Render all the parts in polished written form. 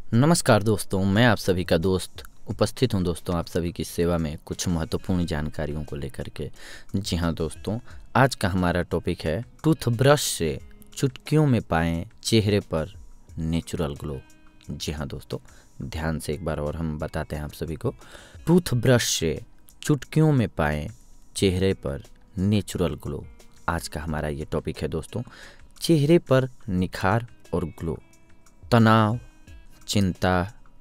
नमस्कार दोस्तों, मैं आप सभी का दोस्त उपस्थित हूं दोस्तों आप सभी की सेवा में कुछ महत्वपूर्ण जानकारियों को लेकर के। जी हाँ दोस्तों, आज का हमारा टॉपिक है टूथब्रश से चुटकियों में पाएं चेहरे पर नेचुरल ग्लो। जी हाँ दोस्तों, ध्यान से एक बार और हम बताते हैं आप सभी को। टूथब्रश से चुटकियों में पाएं चेहरे पर नेचुरल ग्लो, आज का हमारा ये टॉपिक है दोस्तों। चेहरे पर निखार और ग्लो। तनाव, चिंता,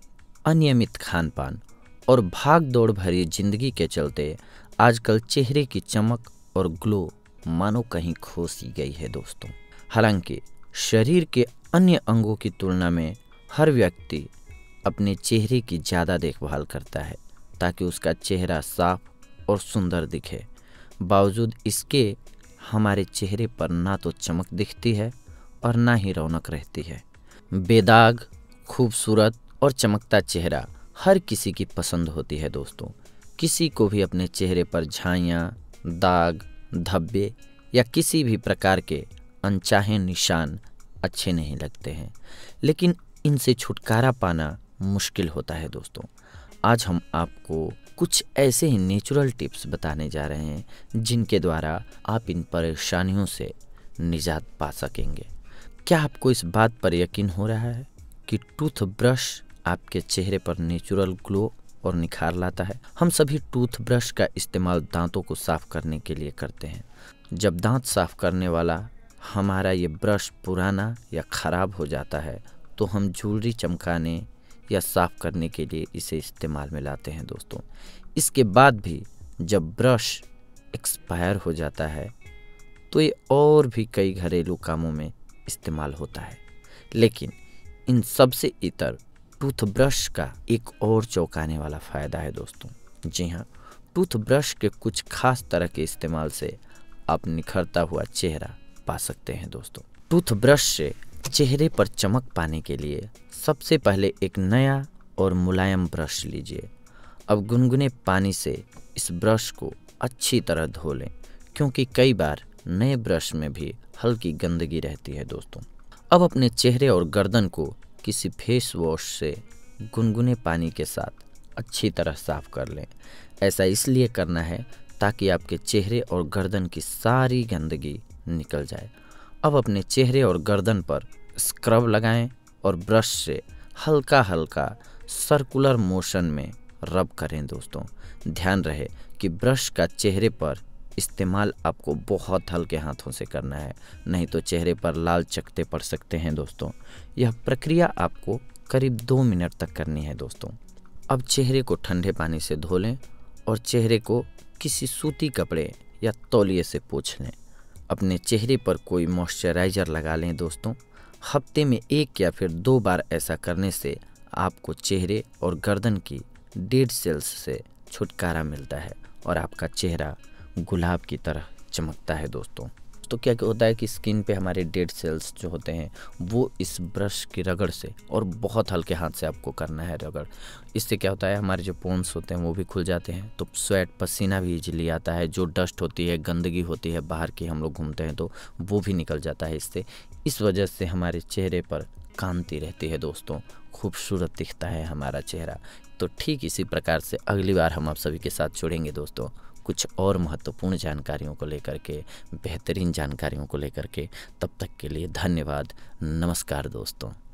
अनियमित खान-पान और भाग-दौड़ भरी जिंदगी के चलते आजकल चेहरे की चमक और ग्लो मानो कहीं खो सी गई है दोस्तों। हालांकि शरीर के अन्य अंगों की तुलना में हर व्यक्ति अपने चेहरे की ज़्यादा देखभाल करता है ताकि उसका चेहरा साफ और सुंदर दिखे। बावजूद इसके हमारे चेहरे पर ना तो चमक दिखती है और ना ही रौनक रहती है। बेदाग, खूबसूरत और चमकता चेहरा हर किसी की पसंद होती है दोस्तों। किसी को भी अपने चेहरे पर झाइयाँ, दाग, धब्बे या किसी भी प्रकार के अनचाहे निशान अच्छे नहीं लगते हैं, लेकिन इनसे छुटकारा पाना मुश्किल होता है दोस्तों। आज हम आपको कुछ ऐसे ही नेचुरल टिप्स बताने जा रहे हैं जिनके द्वारा आप इन परेशानियों से निजात पा सकेंगे। क्या आपको इस बात पर यकीन हो रहा है कि टूथब्रश आपके चेहरे पर नेचुरल ग्लो और निखार लाता है? हम सभी टूथब्रश का इस्तेमाल दांतों को साफ करने के लिए करते हैं। जब दांत साफ करने वाला हमारा ये ब्रश पुराना या ख़राब हो जाता है तो हम ज्वेलरी चमकाने या साफ करने के लिए इसे इस्तेमाल में लाते हैं दोस्तों। इसके बाद भी जब ब्रश एक्सपायर हो जाता है तो ये और भी कई घरेलू कामों में इस्तेमाल होता है, लेकिन इन सब से इतर टूथब्रश का एक और चौंकाने वाला फ़ायदा है दोस्तों। जी हाँ, टूथब्रश के कुछ खास तरह के इस्तेमाल से आप निखरता हुआ चेहरा पा सकते हैं दोस्तों। टूथब्रश से चेहरे पर चमक पाने के लिए सबसे पहले एक नया और मुलायम ब्रश लीजिए। अब गुनगुने पानी से इस ब्रश को अच्छी तरह धो लें, क्योंकि कई बार नए ब्रश में भी हल्की गंदगी रहती है दोस्तों। अब अपने चेहरे और गर्दन को किसी फेस वॉश से गुनगुने पानी के साथ अच्छी तरह साफ कर लें। ऐसा इसलिए करना है ताकि आपके चेहरे और गर्दन की सारी गंदगी निकल जाए। अब अपने चेहरे और गर्दन पर स्क्रब लगाएं और ब्रश से हल्का हल्का सर्कुलर मोशन में रब करें दोस्तों। ध्यान रहे कि ब्रश का चेहरे पर इस्तेमाल आपको बहुत हल्के हाथों से करना है, नहीं तो चेहरे पर लाल चकत्ते पड़ सकते हैं दोस्तों। यह प्रक्रिया आपको करीब 2 मिनट तक करनी है दोस्तों। अब चेहरे को ठंडे पानी से धो लें और चेहरे को किसी सूती कपड़े या तौलिए से पोंछ लें। अपने चेहरे पर कोई मॉइस्चराइज़र लगा लें दोस्तों। हफ्ते में 1 या फिर 2 बार ऐसा करने से आपको चेहरे और गर्दन की डेड सेल्स से छुटकारा मिलता है और आपका चेहरा गुलाब की तरह चमकता है दोस्तों। तो क्या होता है कि स्किन पे हमारे डेड सेल्स जो होते हैं वो इस ब्रश की रगड़ से, और बहुत हल्के हाथ से आपको करना है रगड़, इससे क्या होता है हमारे जो पोन्स होते हैं वो भी खुल जाते हैं, तो स्वेट पसीना भी इजीली आता है। जो डस्ट होती है, गंदगी होती है बाहर की, हम लोग घूमते हैं तो वो भी निकल जाता है इससे। इस वजह से हमारे चेहरे पर कांति रहती है दोस्तों, खूबसूरत दिखता है हमारा चेहरा। तो ठीक इसी प्रकार से अगली बार हम आप सभी के साथ जुड़ेंगे दोस्तों, कुछ और महत्वपूर्ण जानकारियों को लेकर के, बेहतरीन जानकारियों को लेकर के। तब तक के लिए धन्यवाद। नमस्कार दोस्तों।